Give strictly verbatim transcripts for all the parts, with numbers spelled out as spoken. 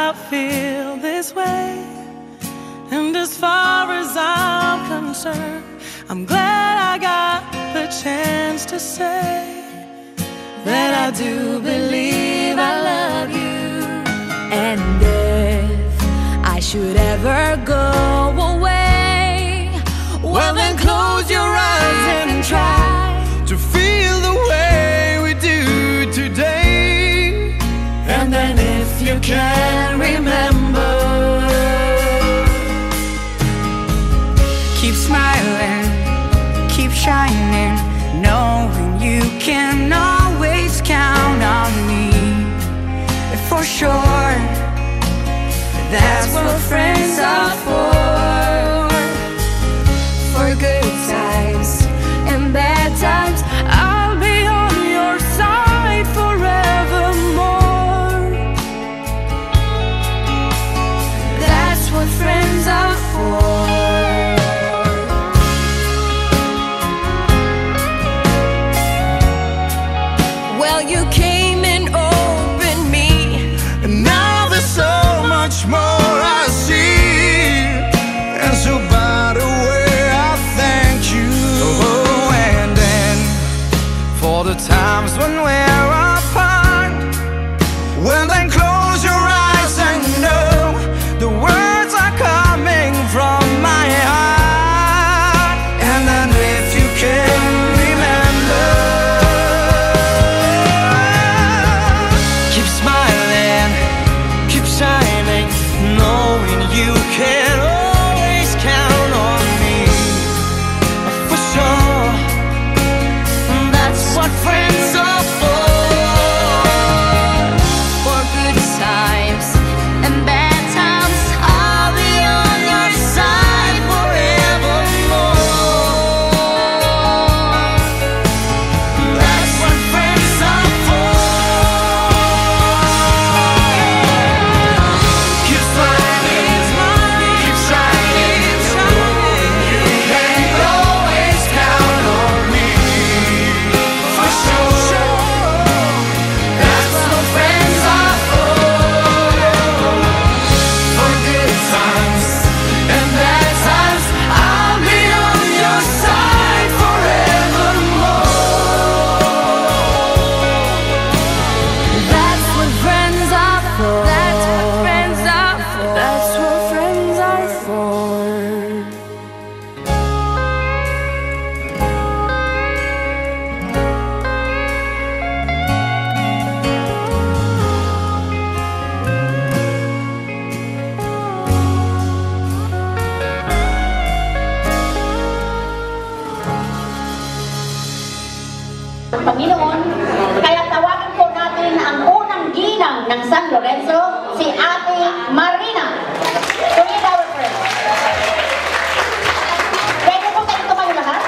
I feel this way. And as far as I'm concerned, I'm glad I got the chance to say that I do believe I love you. And if I should ever go away, well then close your eyes and try to feel the way we do today. And then if you can remember, keep smiling, keep shining, knowing you can always count on me. For sure, that's what friends are for. For good times and bad times, I'll be on your side forevermore. That's what friends are for. Well, you came and opened me, and now there's so much more I see. And so by the way, I thank you. Oh, and then for the times when we're apart, well then close your eyes and know the words are coming from my heart. And then if you can remember, keep smiling, keep shining, knowing you can always count on me. For sure, that's what friends are for. for good times and bad times, I'll be on your side forevermore. That's what friends are for. Keep smiling, keep shining, knowing you can always count on me. For sure, that's what friends are for. For good times and bad times, I'll be on your side forevermore. That's what friends are for. That's what friends are for. That's what friends are for. Panginoon, kaya tawagan po natin ang unang ginang ng San Lorenzo, si Ate Marina. To meet our friend. Pwede po tayo tumayo lahat?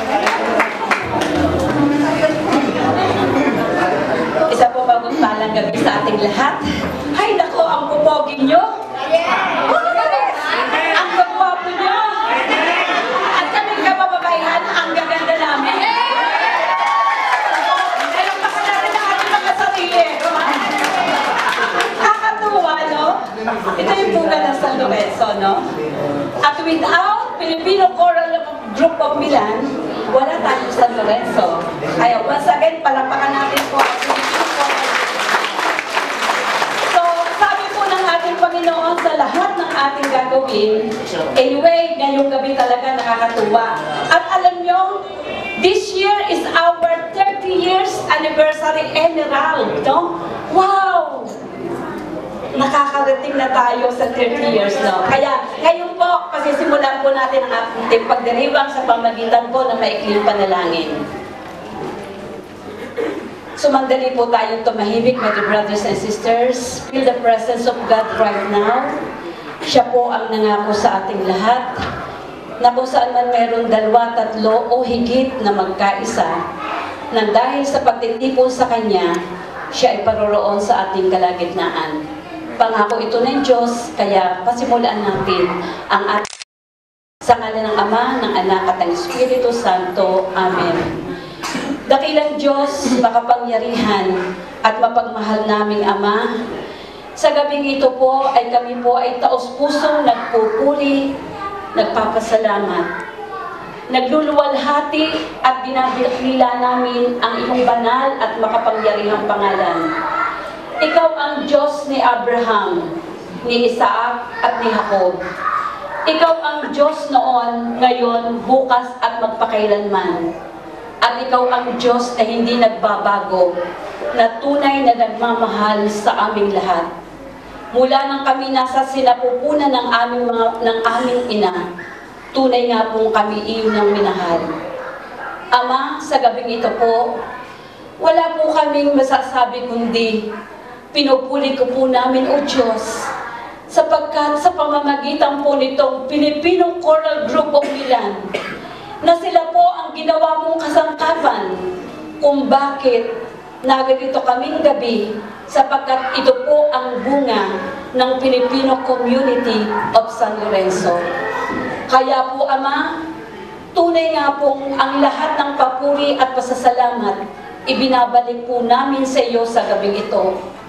Isa po bagong palang gabi sa ating lahat. Hay nako, ang pupogi nyo. Ang gagwapo nyo. At kaming kabababaihan, ang gaganda namin. Ayun pa ka natin ang ating mga sarili. Kakatuwa, no? Ito yung bunga ng San Lorenzo, no? At without Filipino Choral Group of Milan, wala tayong San Lorenzo. Kaya once again, palapakan natin po ang Filipino Choral. So, sabi po ng ating Panginoon sa lahat ng ating gagawin, anyway, ngayong gabi talaga nakakatuwa. At alam nyo, this year is our thirty years anniversary emerald, no? Wow! Nakakarating na tayo sa thirty years, no? Kaya ngayon po, pasisimulan po natin ang ating pagdiriwang sa pamagitan po ng maikling panalangin. Sumandali po tayong tumahimik, my dear brothers and sisters. Feel the presence of God right now. Siya po ang nangako sa ating lahat, na kung saan man meron dalawa, tatlo o higit na magkaisa, na dahil sa pagtitipon sa Kanya, siya ay paroroon sa ating kalagitnaan. Pangako ito ng Diyos, kaya pasimulaan natin ang ating sa ngalan ng Ama, ng Anak at ng Espiritu Santo. Amen. Dakilang Diyos, makapangyarihan at mapagmahal naming Ama, Sa gabing ito po ay kami po ay taos-pusong nagpupuri, nagpapasalamat. Nagluluwalhati at dinadakila namin ang iyong banal at makapangyarihang pangalan. Ikaw ang Diyos ni Abraham, ni Isaac at ni Jacob. Ikaw ang Diyos noon, ngayon, bukas at magpakailanman. At ikaw ang Diyos na hindi nagbabago, na tunay na nagmamahal sa aming lahat. Mula nang kami nasa sinapupunan ng aming, mga, ng aming ina, tunay nga pong kami iyon ng minahal. Ama, sa gabing ito po, wala po kaming masasabi kundi, pinupuli ko po namin, O Diyos, sapagkat sa pamamagitan po nitong Filipino Choral Group of Milan, na sila po ang ginawa mong kasangkapan kung bakit nagarito kaming gabi, sapagkat ito po ang bunga ng Filipino Community of San Lorenzo. Kaya po, Ama, tunay nga pong ang lahat ng papuri at pasasalamat, ibinabalik po namin sa iyo sa gabing ito.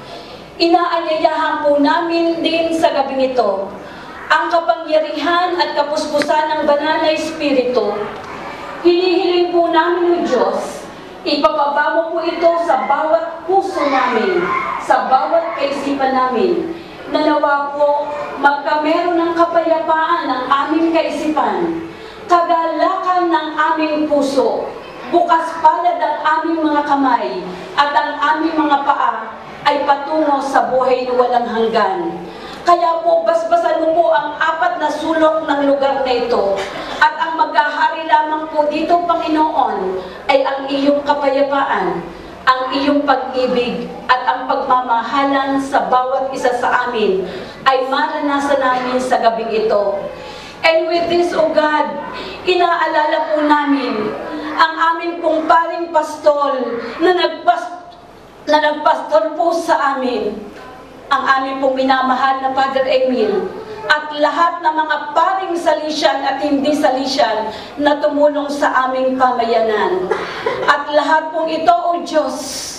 Inaanyayahan po namin din sa gabing ito ang kapangyarihan at kapuspusan ng banal na Espiritu. Hinihiling po namin, O Diyos, ipababa mo po ito sa bawat puso namin, sa bawat kaisipan namin, na nawa po magkameron ng kapayapaan ng aming kaisipan, kagalakan ng aming puso, bukas palad ang aming mga kamay, at ang aming mga paa ay patungo sa buhay na walang hanggan. Kaya po, basbasan mo po ang apat na sulok ng lugar na ito, at ang maghahari lamang po dito, Panginoon, ay ang iyong kapayapaan, ang iyong pag-ibig at ang pagmamahalan sa bawat isa sa amin ay maranasan namin sa gabing ito. And with this, O God, inaalala po namin ang aming pong paring pastol na, nagpas na nagpastol po sa amin, ang aming pong minamahal na Father Emil, at lahat ng mga paring Salesian at hindi Salesian na tumulong sa aming pamayanan. At lahat pong ito, O Diyos,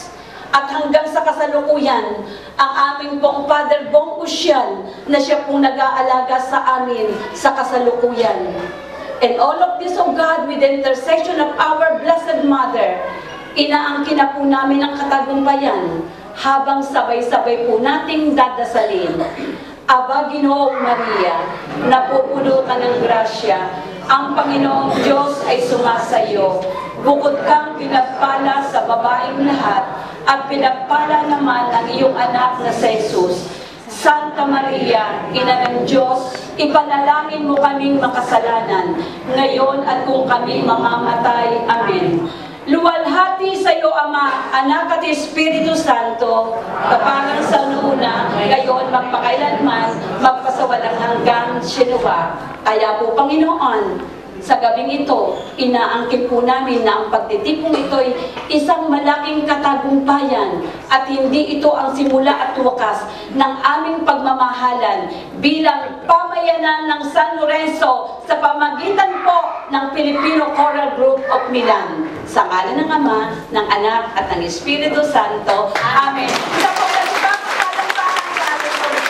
at hanggang sa kasalukuyan, ang aming pong Father Bong Usyal na siya pong nag-aalaga sa amin sa kasalukuyan. And all of this, O God, with the intercession of our Blessed Mother, inaangkin na po namin ang katagumpayan habang sabay-sabay po nating dadasalin. Aba, Ginoong Maria, napupuno ka ng grasya, ang Panginoong Diyos ay sumasayo. Bukod kang pinagpala sa babaeng lahat, at pinagpala naman ang iyong anak na si Jesus. Santa Maria, Ina ng Diyos, ipanalangin mo kaming makasalanan, ngayon at kung kami mamamatay. Amen. Luwalhati sa iyo, Ama, Anak at Espiritu Santo, kapalang sa nuna, ngayon magpakailanman, magpasawalang hanggang sinuwa. Kaya po, Panginoon, sa gabing ito, inaangkin po namin na ang pagtitipong ito'y isang malaking katagumpayan at hindi ito ang simula at wakas ng aming pagmamahalan bilang pamayanan ng San Lorenzo sa pamagitan po ng Filipino Choral Group of Milan. Sa ngalan ng Ama, ng Anak at ng Espiritu Santo. Amen. Isa po na si Papa Palampahan sa ating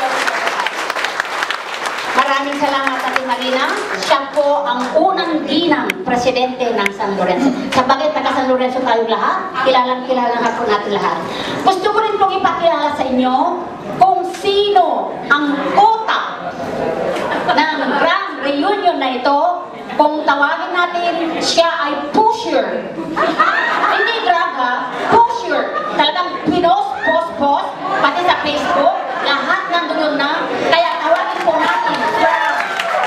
Maraming salamat, Ate Marina. Siya po ang unang ginang presidente ng San Lorenzo. Sa bagay, taga San Lorenzo tayong lahat, kilalang-kilala nga po natin lahat. Gusto ko rin pong ipakilala sa inyo kung sino ang utak ng grand reunion na ito. Kung tawagin natin, siya ay pusher. Hindi drag, ha? Pusher. Talagang pinost, post, post, pati sa Facebook, lahat nandun na. Kaya tawagin po natin, drag.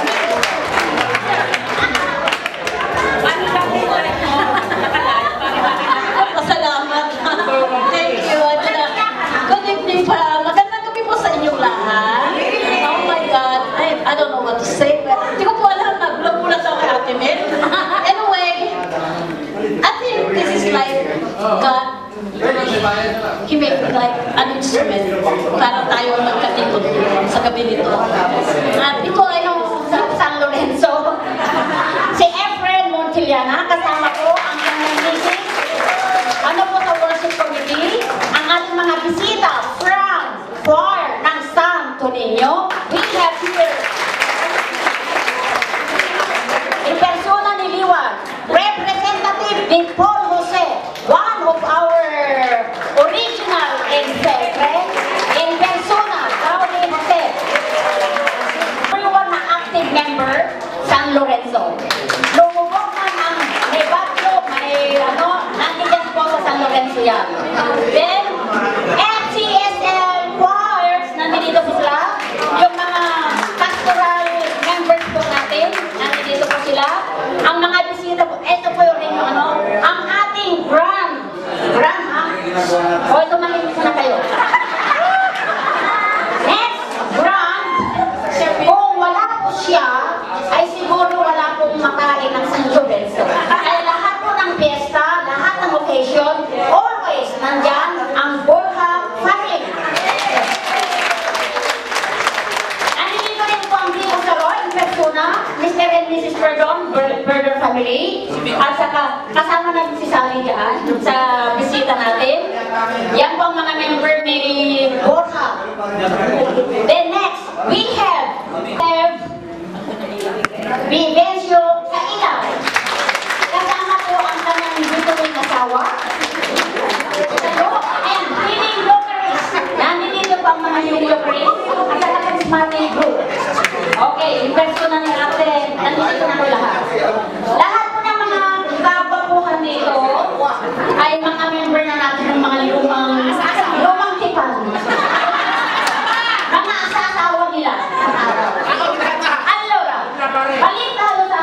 Pasalamat. Thank you. Good evening pa. Magandang gabi po sa inyong lahat. Oh my God. I, I don't know what to say. But hindi ko po alam. Naglagulat ako kay Ate Mel. Anyway, I think this is like God. He made me like an instrument para tayo magkatipon sa gabi nito. At ito ay yung Sa San Lorenzo. Si Efren Montiliana, kasama ko ang kanyang misis. Ano po sa worship committee? Ang ating mga bisita from choir ng So yan. Then, F C S L choirs, nandito po sila. Yung mga pastoral members po natin, nandito po sila. Ang mga bisita po, ito po yung rin yung ano, ang ating grand, grand ha? O ito mahilig na kayo. Next, grand, kung wala po siya, ay siguro wala pong makain ng San Lorenzo. Kaya lahat po ng piyesta, lahat ng occasion, always nandyan ang Borja family. Nandito rin po ang Vivo Saro in persona, Mister and Missus Perdon, Perdon family. At saka kasama natin si Sally dyan sa bisita natin. Yan po ang mga member ni Borja. Then next, we have, have Vivencio sa ilaw. Kasama po ang kanyang dito rin asawa. And healing locaries. Nandito po ang mga healing locaries. At saka charismatic group. Okay, yung persona ni ate, nandito na po lahat. Lahat po ng mga kababuhan dito ay mga member na natin ng mga lumang, lumang tipan. Mga asasawa nila. Allora, balita sa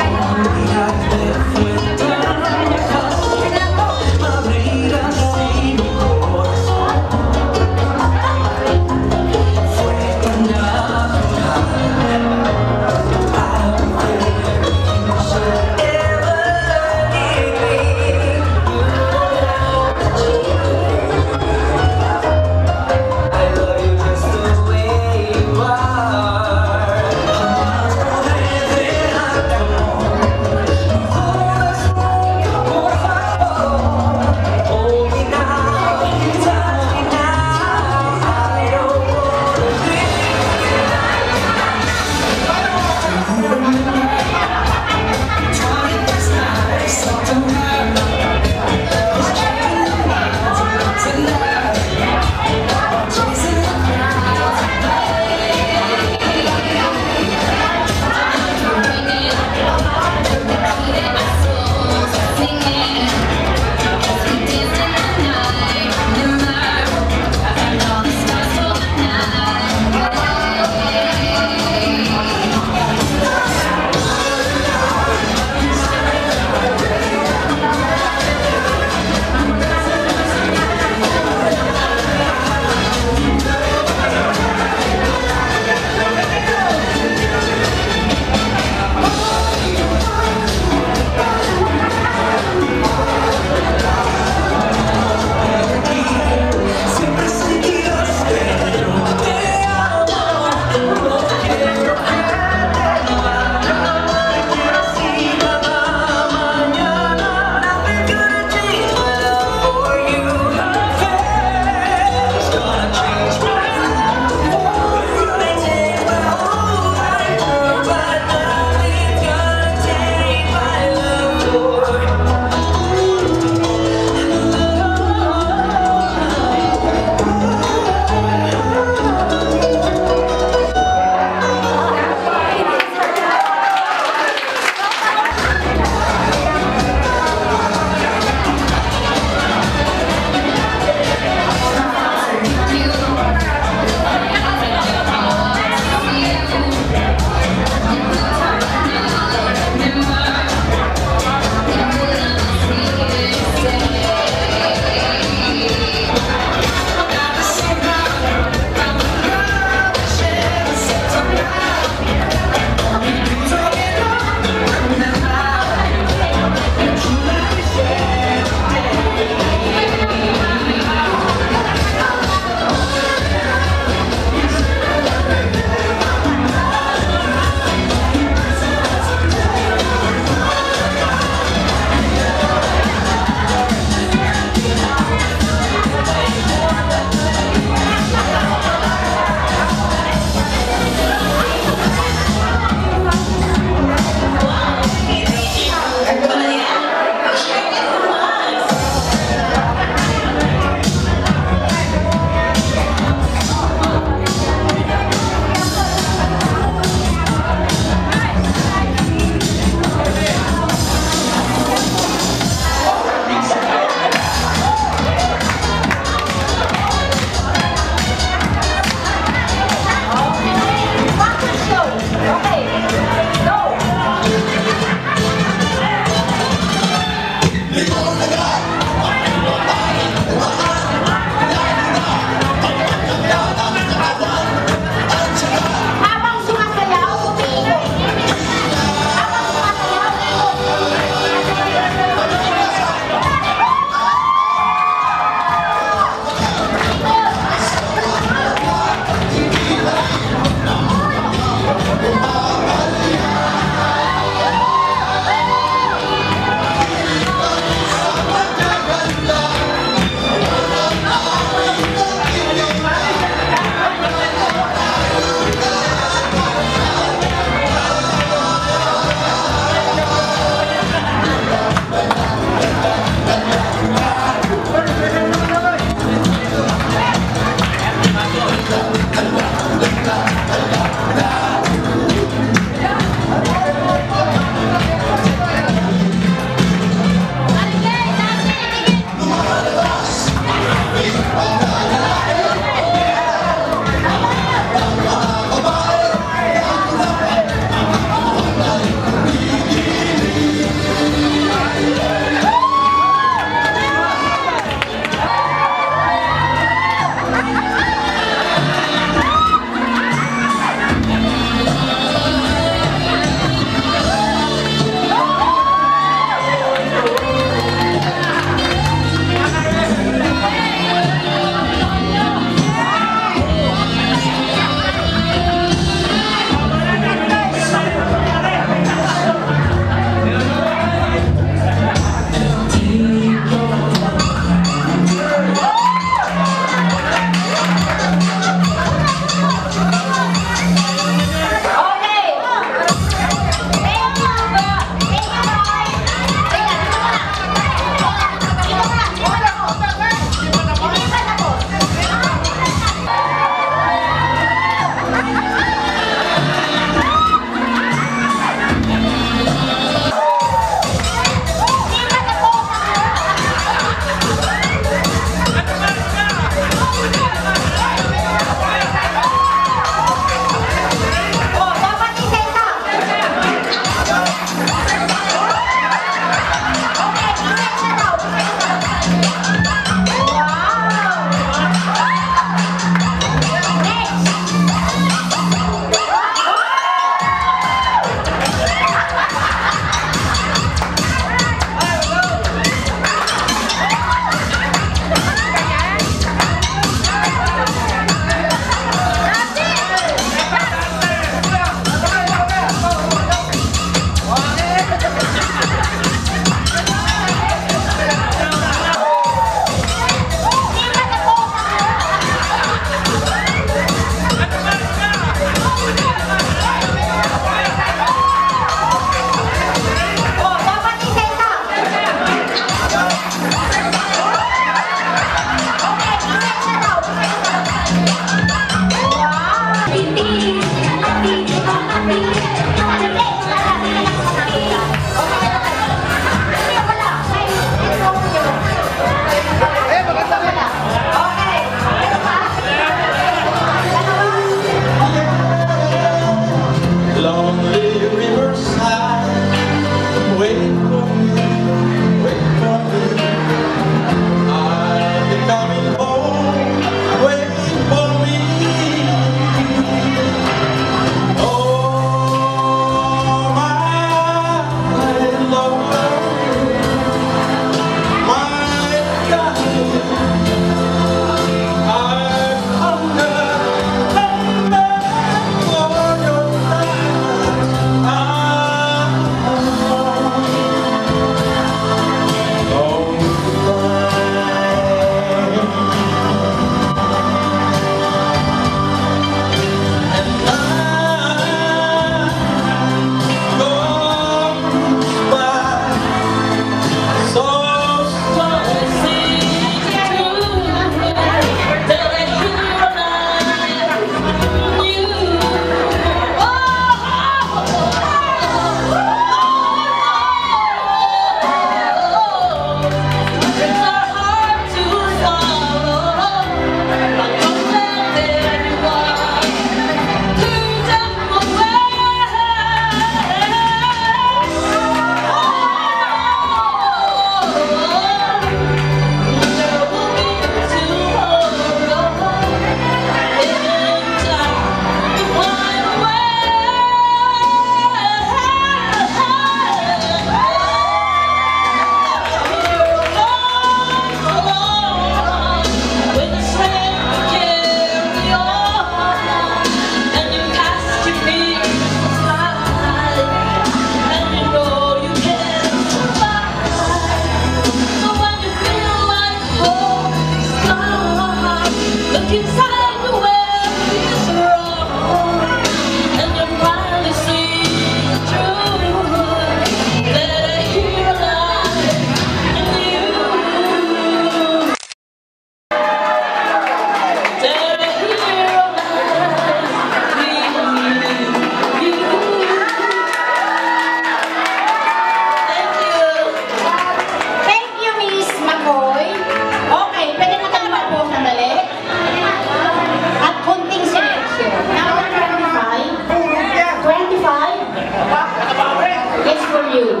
you.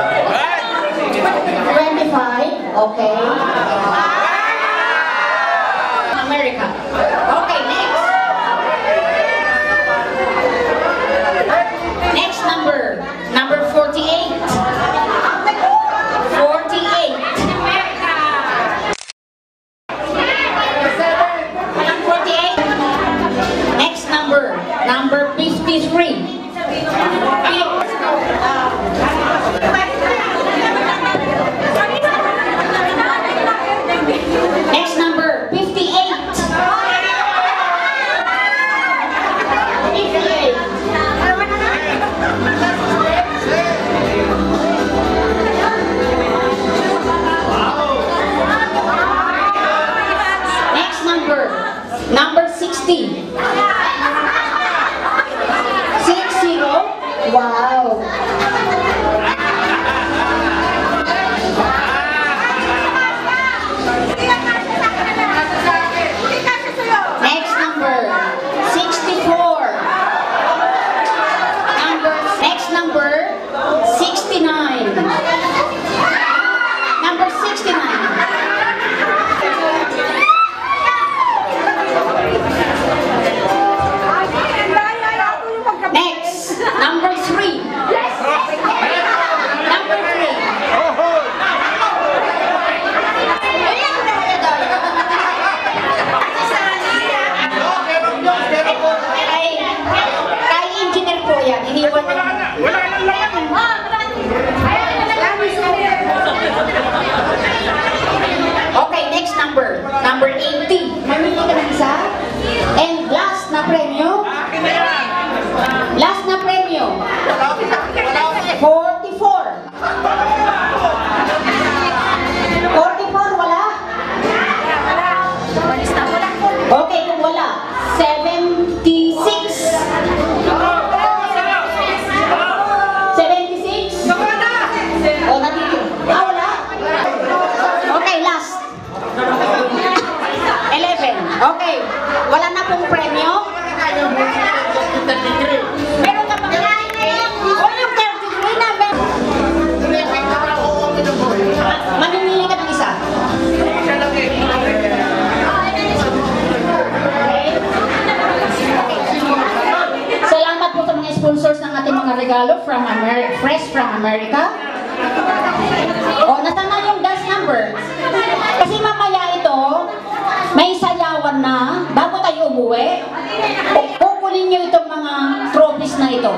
twenty-five. Okay. America. Okay, next. Next number. Number forty-eight. forty-eight. forty-eight. Next number. Number fifty-three. Next number, fifty-eight. fifty-eight. Next number, number sixty. Six zero. Wow. Next number, sixty-four. Number, next number, sixty-nine. Number sixty-nine. Next, number three. Number three. Kay, kay engineer po yan. Iniwan niya. Okay, next number. Number eighty. Mamili ka ng isa. And last na premyo. Last na premyo. forty-four. forty-four, wala? Okay, kung wala. seventy-six. seventy-six? O, nandito. Ah, wala? Okay, last. eleven. Okay. Wala na pong premyo? Meron ka bang o, yung thirty-three na meron. Mamimili ka ng isa. Salamat po sa mga sponsors ng ating mga regalo from Amer fresh from America. O, nasaan na yung dance number? Kasi mamaya ito, may sayawan na bago tayo umuwi. Kukunin nyo itong mga trophies na ito.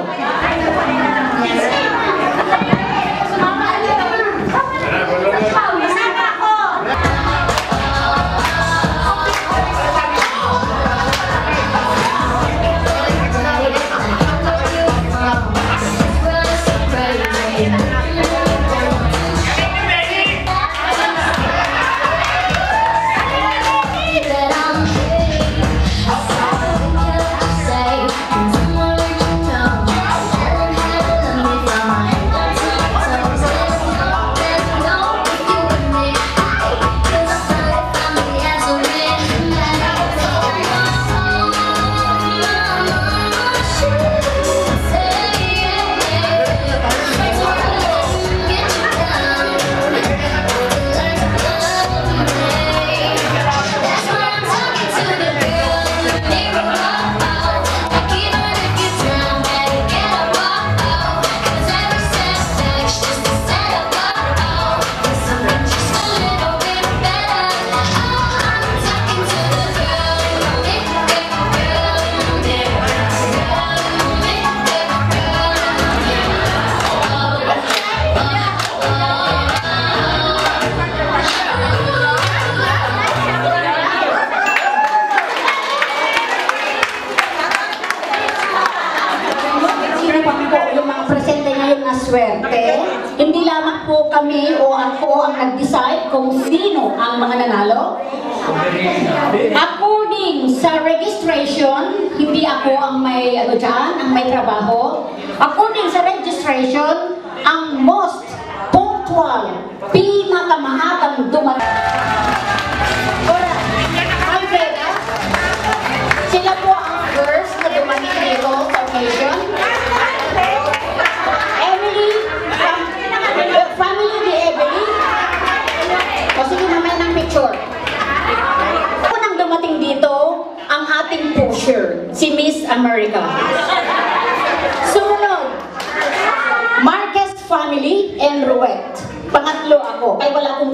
swerte. Hindi lamang po kami o ako ang nag-decide kung sino ang mga nanalo. According sa registration, hindi ako ang may ano dyan, ang may trabaho. According sa registration, ang most punctual, pinakamaagang dumating. Alveda, sila po ang first na dumating dito sa occasion. Emily from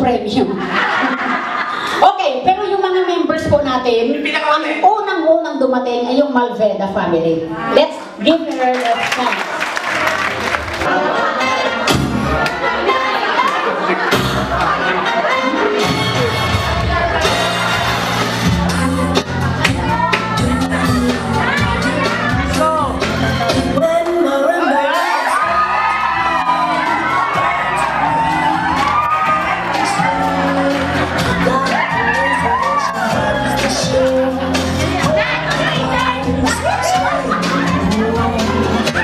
premium. Okay, pero yung mga members po natin, ang unang-unang dumating ay yung Malveda family. Let's give her a chance. Thank you.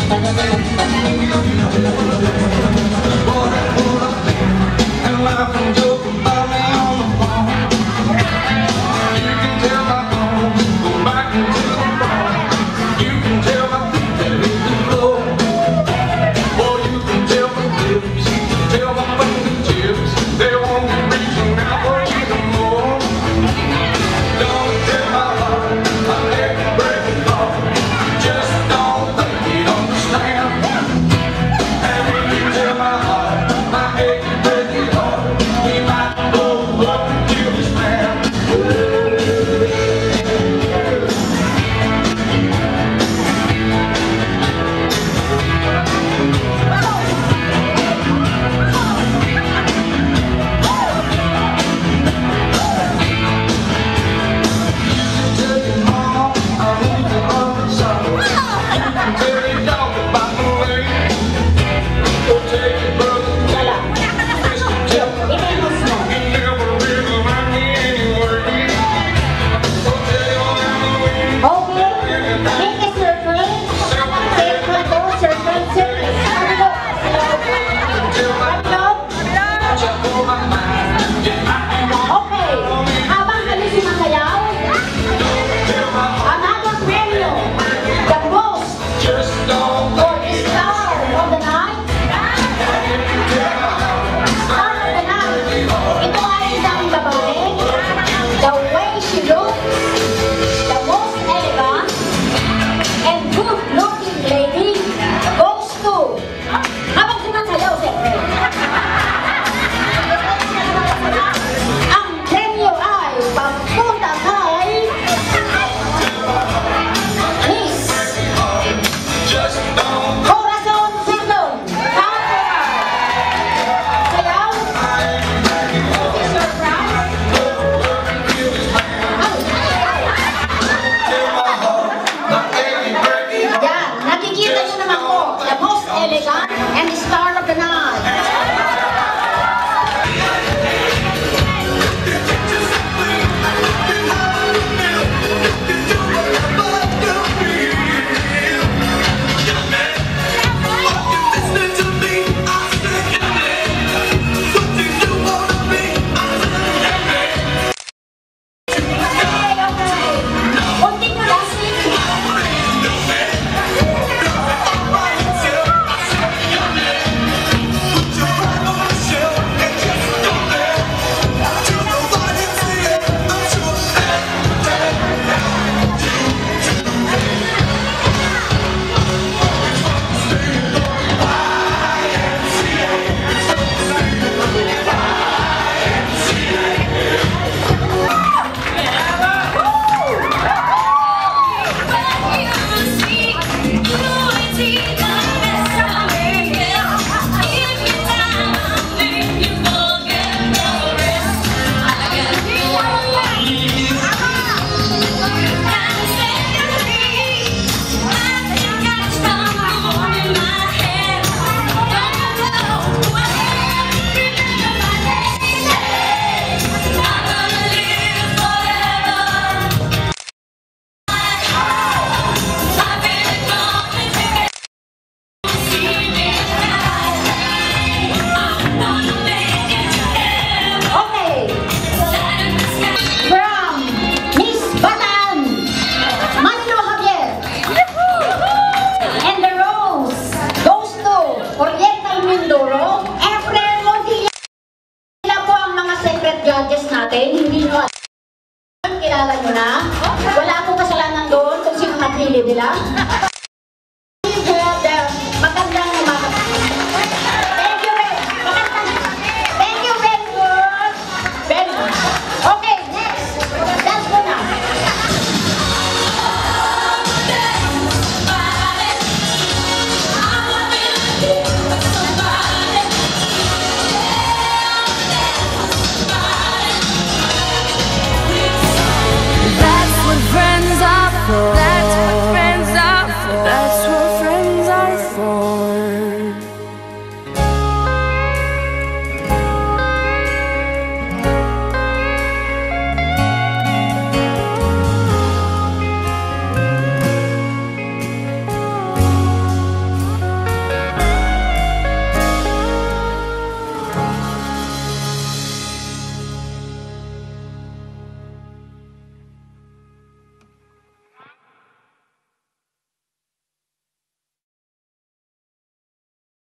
And laugh and joke about me on the phone. You can tell my bones go back into the bone. You can tell my feet that hit the floor. Or you can tell my lips, tell my fingertips, they won't be reaching out for you no more. Don't tell my heart, I let you break it off. Just don't think you'd understand. And when you tell my heart, my achy, breaky heart, we might blow up until we stand. Tell your mom I moved to Arkansas. You can tell your dog about the way. Go tell your brother, Mister Jeff, you never really liked me anyway. Go tell your Halloween, Okay, make a circle. Circle to circle, circle. Tatlo. check for my mind. Yeah, I ain't want Okay, habang kayo sumasayaw, tell my heart, another premyo, the most just don't or the star of the night, star of the night. Ito ay isang babae, the way she looks, the most elegant and good looking lady goes to, habang sumasayaw, siyempre. Ang premyo ay pagpunta kay Miss just don't Corazon Sindon. Sayaw. Surprise. my achy, breaky Yan, nakikita niyo naman po, the most elegant and star